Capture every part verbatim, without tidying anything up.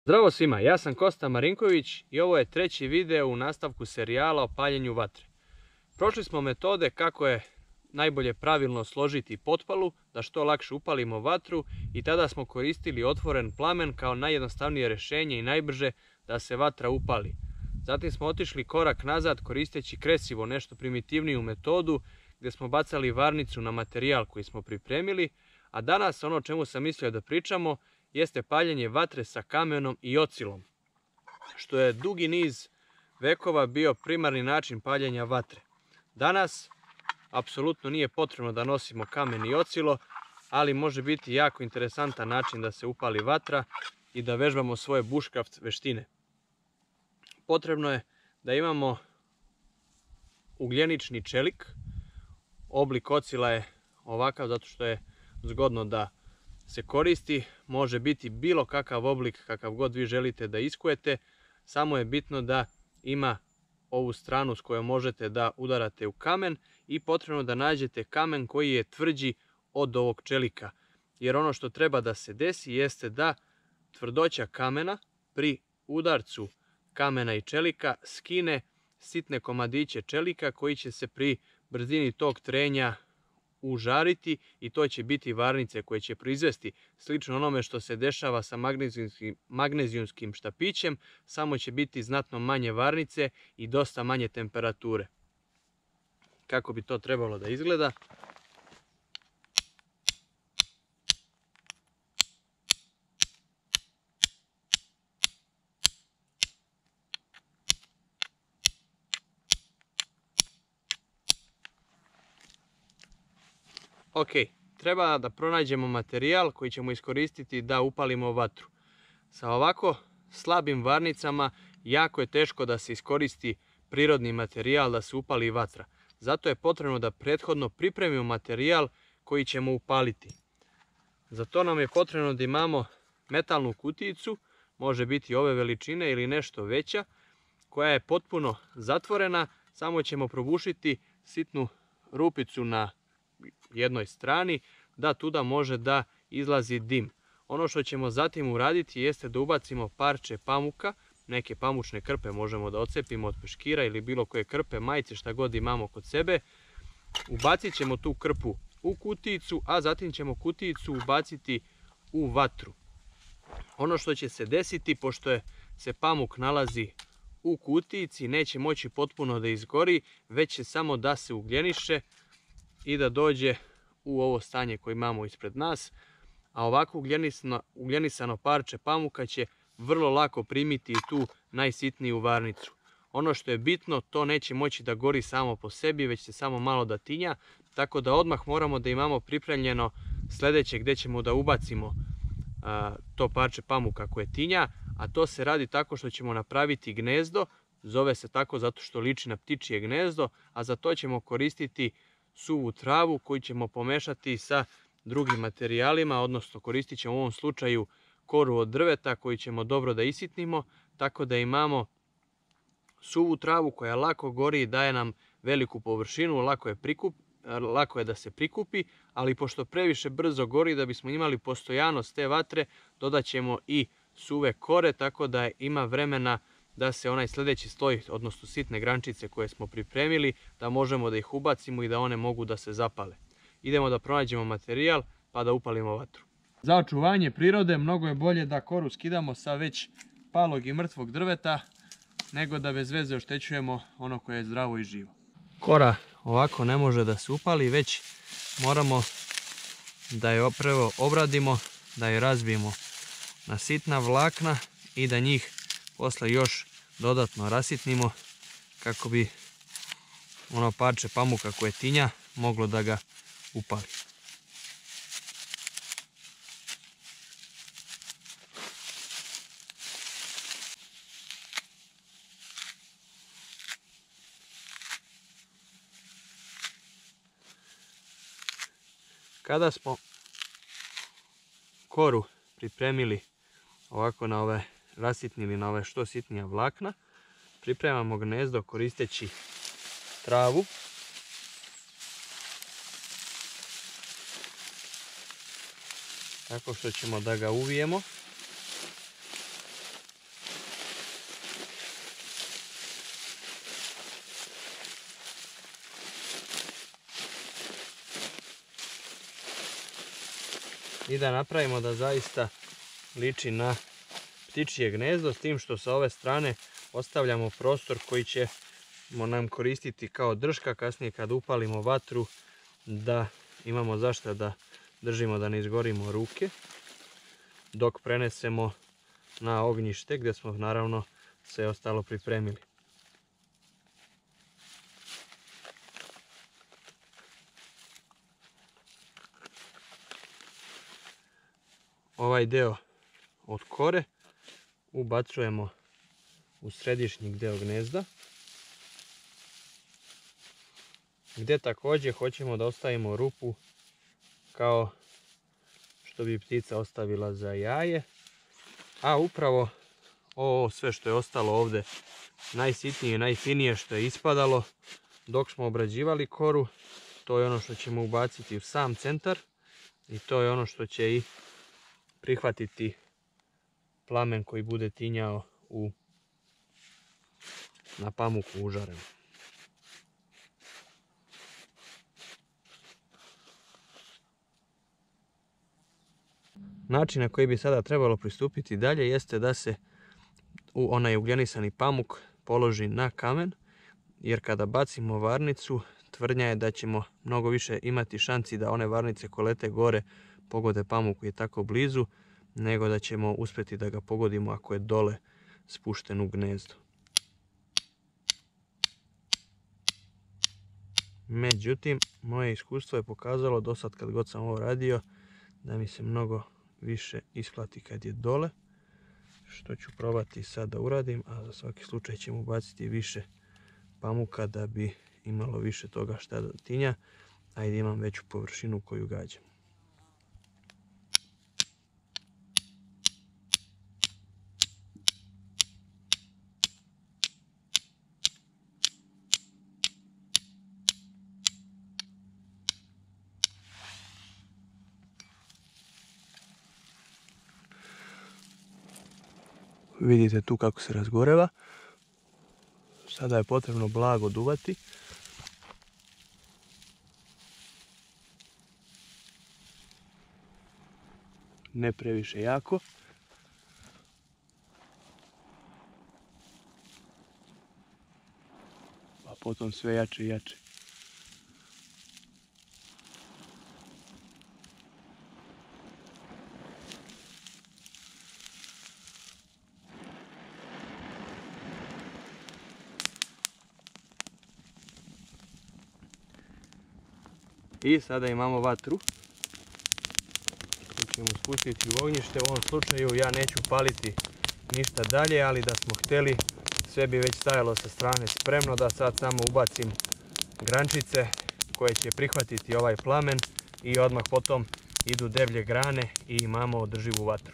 Zdravo svima, ja sam Kosta Marinković i ovo je treći video u nastavku serijala o paljenju vatre. Prošli smo metode kako je najbolje pravilno složiti potpalu da što lakše upalimo vatru i tada smo koristili otvoren plamen kao najjednostavnije rješenje i najbrže da se vatra upali. Zatim smo otišli korak nazad koristeći kresivo, nešto primitivniju metodu gdje smo bacali varnicu na materijal koji smo pripremili, a danas ono o čemu sam mislio da pričamo jeste paljenje vatre sa kamenom i ocilom, što je dugi niz vekova bio primarni način paljenja vatre. Danas apsolutno nije potrebno da nosimo kamen i ocilo, ali može biti jako interesantan način da se upali vatra i da vežbamo svoje buškraft veštine. Potrebno je da imamo ugljenični čelik. Oblik ocila je ovakav zato što je zgodno da se koristi. Može biti bilo kakav oblik kakav god vi želite da iskujete, samo je bitno da ima ovu stranu s kojom možete da udarate u kamen i potrebno da nađete kamen koji je tvrđi od ovog čelika, jer ono što treba da se desi jeste da tvrdoća kamena pri udarcu kamena i čelika skine sitne komadiće čelika koji će se pri brzini tog trenja užariti i to će biti varnice koje će proizvesti slično onome što se dešava sa magnezijumskim, magnezijumskim štapićem, samo će biti znatno manje varnice i dosta manje temperature. Kako bi to trebalo da izgleda? Ok, treba da pronađemo materijal koji ćemo iskoristiti da upalimo vatru. Sa ovako slabim varnicama jako je teško da se iskoristi prirodni materijal da se upali vatra. Zato je potrebno da prethodno pripremimo materijal koji ćemo upaliti. Za to nam je potrebno da imamo metalnu kutijicu, može biti ove veličine ili nešto veća, koja je potpuno zatvorena, samo ćemo probušiti sitnu rupicu na jednoj strani da tuda može da izlazi dim. Ono što ćemo zatim uraditi jeste da ubacimo parče pamuka, neke pamučne krpe možemo da odcepimo od peškira ili bilo koje krpe, majice, šta god imamo kod sebe. Ubacit ćemo tu krpu u kutijicu, a zatim ćemo kutijicu ubaciti u vatru. Ono što će se desiti, pošto je, se pamuk nalazi u kutijici, neće moći potpuno da izgori, već će samo da se ugljeniše i da dođe u ovo stanje koje imamo ispred nas, a ovako ugljenisano, ugljenisano parče pamuka će vrlo lako primiti tu najsitniju varnicu. Ono što je bitno, to neće moći da gori samo po sebi, već će samo malo da tinja, tako da odmah moramo da imamo pripremljeno sljedeće gdje ćemo da ubacimo a, to parče pamuka koje tinja, a to se radi tako što ćemo napraviti gnezdo, zove se tako zato što liči na ptičje gnezdo, a za to ćemo koristiti suvu travu koju ćemo pomešati sa drugim materijalima, odnosno koristit ćemo u ovom slučaju koru od drveta koju ćemo dobro da isitnimo, tako da imamo suvu travu koja lako gori i daje nam veliku površinu, lako je, prikup, lako je da se prikupi, ali pošto previše brzo gori, da bismo imali postojanost te vatre, dodat ćemo i suve kore, tako da ima vremena da se onaj sljedeći sloj, odnosno sitne grančice koje smo pripremili, da možemo da ih ubacimo i da one mogu da se zapale. Idemo da pronađemo materijal pa da upalimo vatru. Za očuvanje prirode mnogo je bolje da koru skidamo sa već palog i mrtvog drveta, nego da bez veze oštećujemo ono koje je zdravo i živo. Kora ovako ne može da se upali, već moramo da je prvo obradimo, da je razbijemo na sitna vlakna i da njih posle još dodatno rasitnimo kako bi ono parče pamuka koje tinja moglo da ga upali. Kada smo koru pripremili ovako na ove rasitnili na ove što sitnija vlakna, pripremamo gnezdo koristeći travu. Tako što ćemo da ga uvijemo i da napravimo da zaista liči na ptičje gnezdo, s tim što sa ove strane ostavljamo prostor koji ćemo nam koristiti kao drška kasnije kad upalimo vatru, da imamo zašto da držimo da ne izgorimo ruke dok prenesemo na ognjište gdje smo naravno sve ostalo pripremili. Ovaj deo od kore ubacujemo u središnji deo gnezda, gdje također hoćemo da ostavimo rupu kao što bi ptica ostavila za jaje, a upravo ovo sve što je ostalo ovdje, najsitnije i najfinije što je ispadalo dok smo obrađivali koru, to je ono što ćemo ubaciti u sam centar i to je ono što će i prihvatiti plamen koji bude tinjao u, na pamuku užarenu. Način na koji bi sada trebalo pristupiti dalje jeste da se u onaj ugljenisani pamuk položi na kamen, jer kada bacimo varnicu, tvrdnja je da ćemo mnogo više imati šanci da one varnice koje lete gore pogode pamuk koji je tako blizu, nego da ćemo uspjeti da ga pogodimo ako je dole spušten u gnezdo. Međutim, moje iskustvo je pokazalo do sad kad god sam ovo radio da mi se mnogo više isplati kad je dole, što ću probati sad da uradim, a za svaki slučaj ćemo ubaciti više pamuka da bi imalo više toga šta da tinja, a i da imam veću površinu koju gađam. Vidite tu kako se razgoreva. Sada je potrebno blago duvati. Ne previše jako. Pa potom sve jače i jače. I sada imamo vatru koju ćemo spustiti u ognjište. U ovom slučaju ja neću paliti ništa dalje, ali da smo htjeli sve bi već stajalo sa strane spremno, da sad samo ubacim grančice koje će prihvatiti ovaj plamen i odmah potom idu deblje grane i imamo održivu vatru.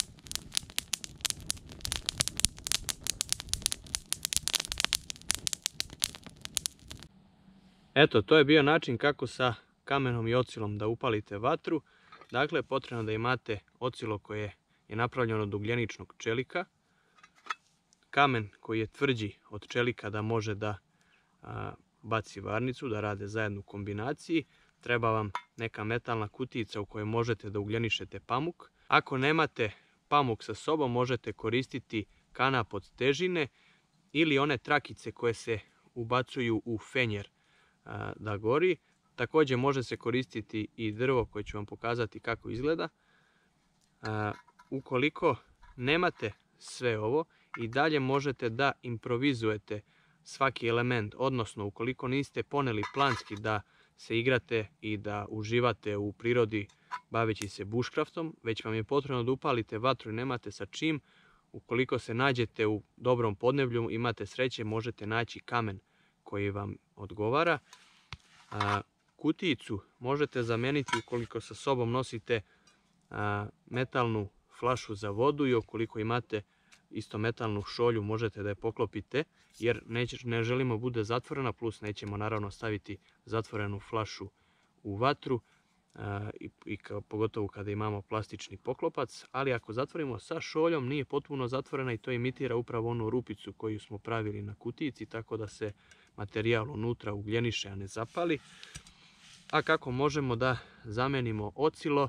Eto, to je bio način kako sa kamenom i ocilom da upalite vatru. Dakle, potrebno da imate ocilo koje je napravljeno od ugljeničnog čelika, kamen koji je tvrđi od čelika da može da a, baci varnicu, da rade zajedno u kombinaciji. Treba vam neka metalna kutijica u kojoj možete da ugljenišete pamuk. Ako nemate pamuk sa sobom, možete koristiti kanap od težine ili one trakice koje se ubacuju u fenjer a, da gori. Također može se koristiti i drvo koje ću vam pokazati kako izgleda. A, ukoliko nemate sve ovo, i dalje možete da improvizujete svaki element, odnosno ukoliko niste poneli planski da se igrate i da uživate u prirodi baveći se bushcraftom, već vam je potrebno da upalite vatru i nemate sa čim. Ukoliko se nađete u dobrom podneblju, imate sreće, možete naći kamen koji vam odgovara. A, kutijicu možete zameniti ukoliko sa sobom nosite a, metalnu flašu za vodu i ukoliko imate isto metalnu šolju možete da je poklopite, jer neće, ne želimo bude zatvorena, plus nećemo naravno staviti zatvorenu flašu u vatru a, i, i ka, pogotovo kada imamo plastični poklopac, ali ako zatvorimo sa šoljom nije potpuno zatvorena i to imitira upravo onu rupicu koju smo pravili na kutijici, tako da se materijal unutra ugljeniše, a ne zapali. A kako možemo da zamenimo ocilo?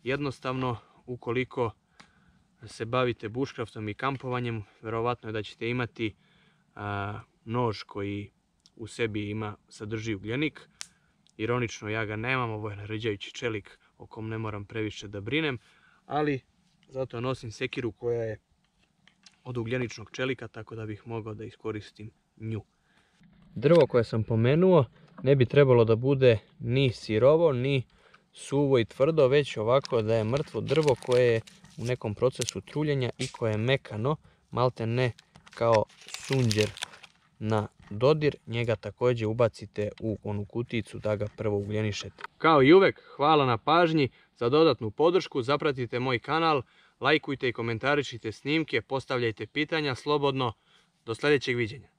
jednostavno ukoliko se bavite bushcraftom i kampovanjem, vjerovatno je da ćete imati a, nož koji u sebi ima, sadrži ugljenik. Ironično, ja ga nemam, ovo je narđajući čelik o kom ne moram previše da brinem, ali zato nosim sekiru koja je od ugljeničnog čelika, tako da bih mogao da iskoristim nju. Drvo koje sam pomenuo ne bi trebalo da bude ni sirovo, ni suvo i tvrdo, već ovako da je mrtvo drvo koje je u nekom procesu truljenja i koje je mekano, malte ne kao sunđer na dodir. Njega također ubacite u onu kuticu da ga prvo ugljenišete. Kao i uvek, hvala na pažnji. Za dodatnu podršku zapratite moj kanal, lajkujte i komentarišite snimke, postavljajte pitanja slobodno. Do sljedećeg viđenja.